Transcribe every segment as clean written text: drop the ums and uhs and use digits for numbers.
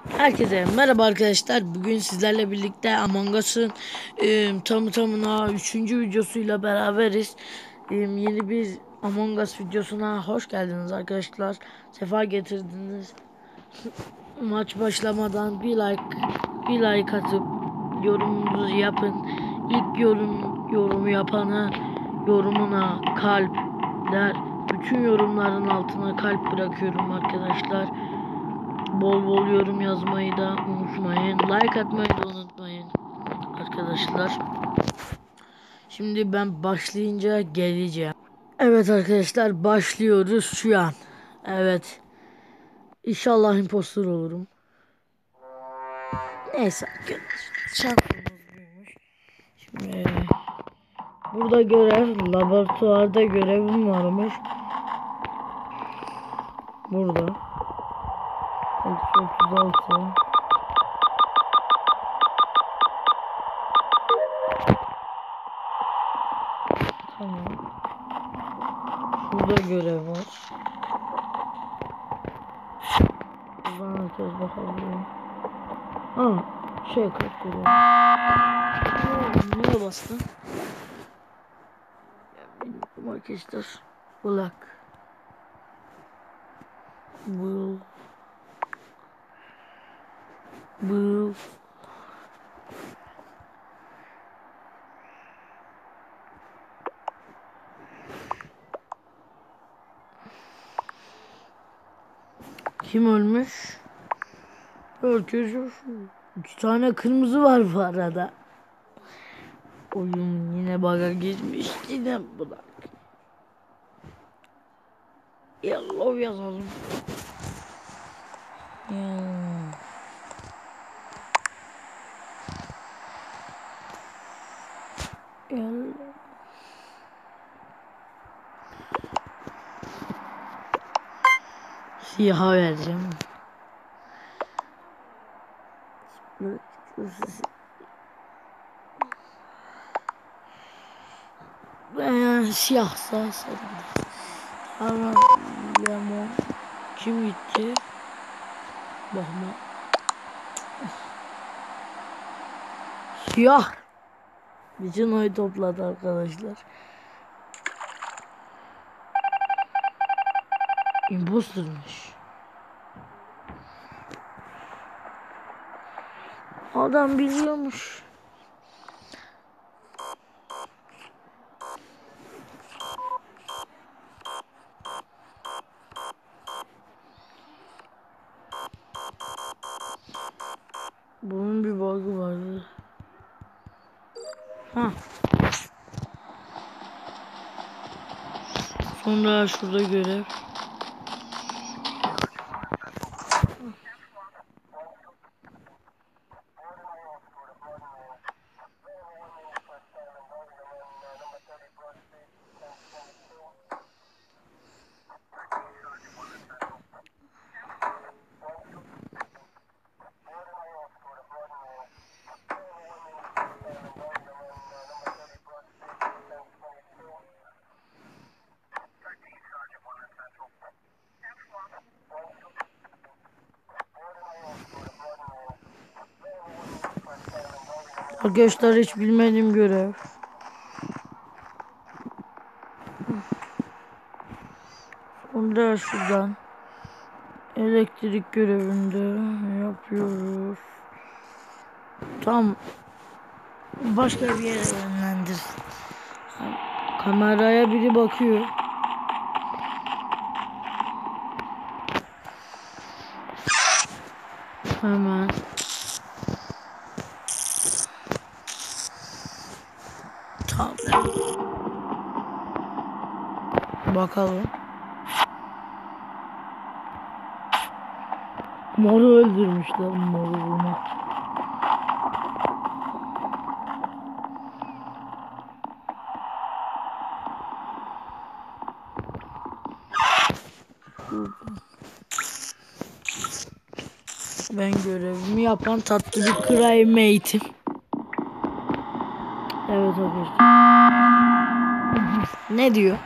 Herkese merhaba arkadaşlar. Bugün sizlerle birlikte Among Us'ın tamı tamına 3. videosuyla beraberiz. Yeni bir Among Us videosuna hoş geldiniz arkadaşlar. Sefa getirdiniz. Maç başlamadan bir like atıp yorumunuzu yapın. İlk yorumu yapanı yorumuna kalpler, bütün yorumların altına kalp bırakıyorum arkadaşlar. Bol bol yorum yazmayı da unutmayın. Like atmayı da unutmayın arkadaşlar. Şimdi ben başlayınca geleceğim. Evet arkadaşlar, başlıyoruz şu an. Evet. İnşallah impostor olurum. Neyse. Şansımız büyümüş. Şimdi burada laboratuvarda görevim varmış. Burada. 36. Tamam. Burada görev var. Buradan herkes bakabiliyor. Kart görüyor. Niye bastın? Bilmiyorum arkadaşlar. Black. Bu. Kim ölmüş? Herkes. 2 tane kırmızı var bu arada. Oyun yine bug'a girmiş. Yine Black. Yellow yazalım. Yellow. Siyaha vereceğim. Siyahsa sarı. Ama lemon kim gitti? Bakma. Siyah. Bütün oy topladı arkadaşlar. Imposter'mış. Adam biliyormuş. Bunun bir bug'ı vardı. Sonra şurada görev. Arkadaşlar hiç bilmediğim görev. Onda şuradan elektrik görevinde yapıyoruz. Tam başka bir yere yönlendir. Kameraya biri bakıyor. Hemen. Tamam. Bakalım. Moru öldürmüşler. Moru bulmak. Ben görevimi yapan tatlı bir crewmate'im. Evet arkadaşlar. Ne diyor?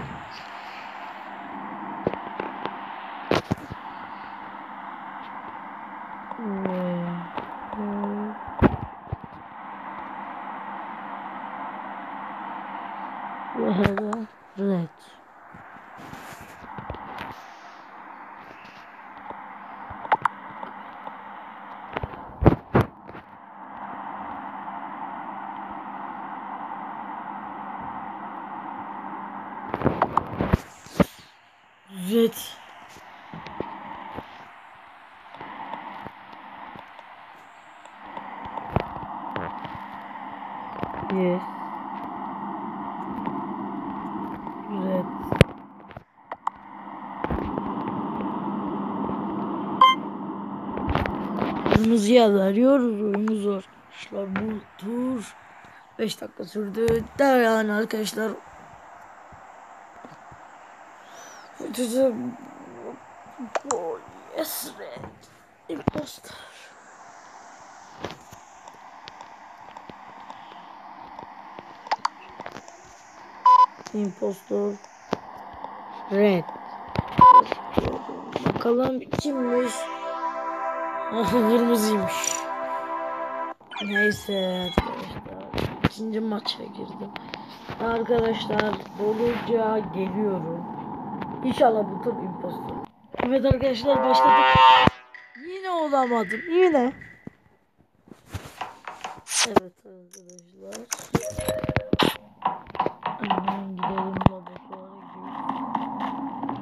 Red. Red. Yes. Red. Kırmızıya arıyoruz. Oyunu zor. İşler bu tur 5 dakika sürdü. Yani arkadaşlar. Oh, yes, red. Imposter. Impostor. Red. Bakalım kimmiş? Ah, kırmızıymış. Neyse arkadaşlar. İkinci maça girdim. Arkadaşlar Boluca geliyorum. İnşallah bu tur impostor. Evet arkadaşlar başladık. Yine olamadım. Yine. Evet arkadaşlar. Hemen gidelim laboratuvara gidiyoruz.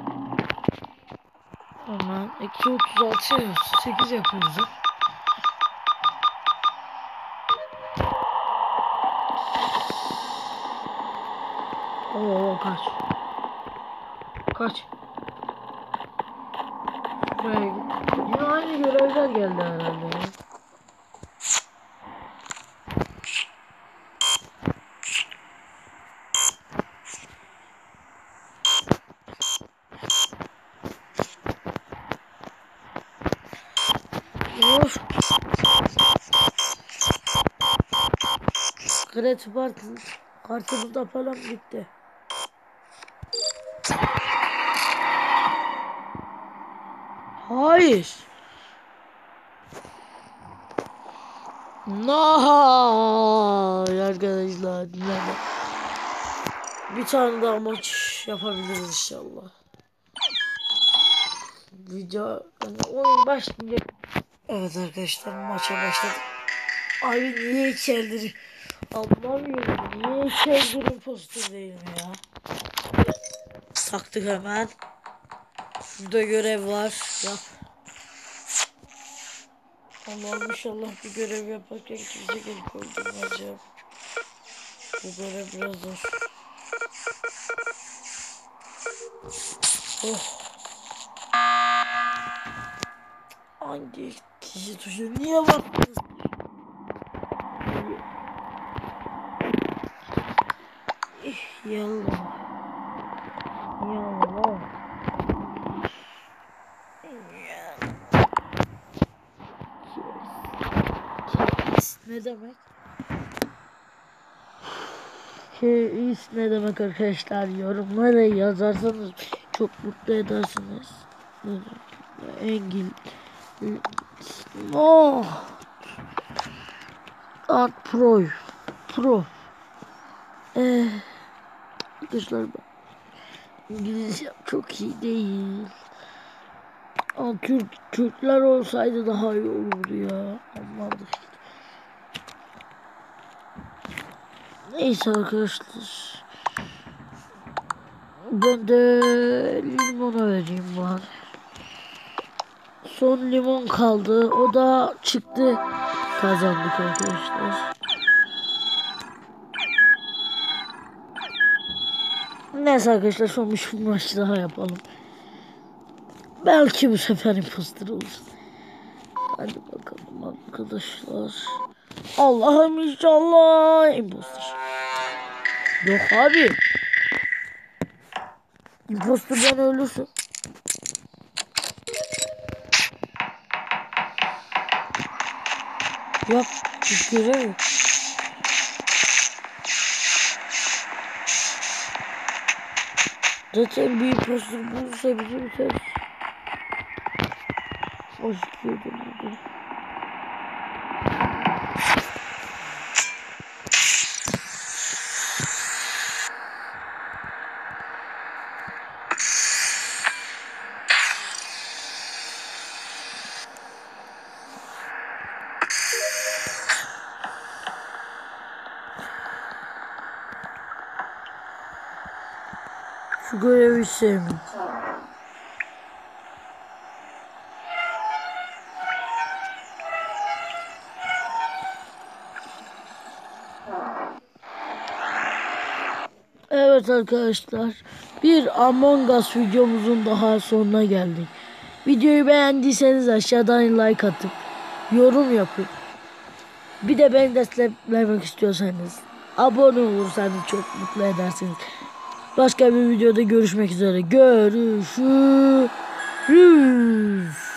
Hemen 236 8 yapıyoruz. Oo kaç. Kaç. Buraya git. Yine aynı görevler geldi herhalde ya. Of. Kredi kartımızda falan gitti. Hayır. No arkadaşlar. Bir tane daha maç yapabiliriz inşallah. Video yani oyun başlayacak. Evet arkadaşlar maça başladık. Abi niye içerdir? Anlamıyorum. Niye içerdir impostor değilim ya? Taktık hemen. Şurada görev var. Yap. Allah'ım inşallah bir görev yaparken kimse gelip öldürmez ya. Bu görev biraz zor. Oh. Hangi kişi tuşu niye baktınız? Yallah. Yallah. Kes ne demek? Kes ne demek arkadaşlar? Yorumlara yazarsanız çok mutlu edersiniz. Engin. Oh. Art Pro. Pro. Arkadaşlar İngilizce çok iyi değil. Ama Türkler olsaydı daha iyi olurdu ya. Anladık. Neyse arkadaşlar. Ben de limona vereyim bari. Son limon kaldı. O da çıktı. Kazandık arkadaşlar. Neyse arkadaşlar son bir maç daha yapalım. Belki bu sefer imposter olur. Hadi bakalım arkadaşlar. Allah'ım inşallah imposter. Yok abi. Imposter'dan ölürsün. Yap. Hiç görev yok. Zaten bir imposter bulursa bizi biter. Hoş geldin. Şu görevi hiç sevmiyorum. Evet arkadaşlar, bir Among Us videomuzun daha sonuna geldik. Videoyu beğendiyseniz aşağıdan like atıp yorum yapıp bir de beni desteklemek istiyorsanız abone olursanız çok mutlu edersiniz. Başka bir videoda görüşmek üzere. Görüşürüz.